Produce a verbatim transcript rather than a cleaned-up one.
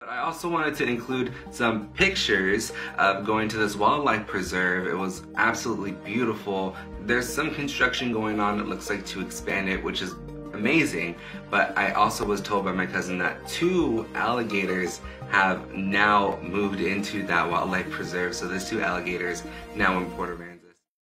But I also wanted to include some pictures of going to this wildlife preserve. It was absolutely beautiful. There's some construction going on, it looks like, to expand it, which is amazing. But I also was told by my cousin that two alligators have now moved into that wildlife preserve. So there's two alligators now in Port Aransas.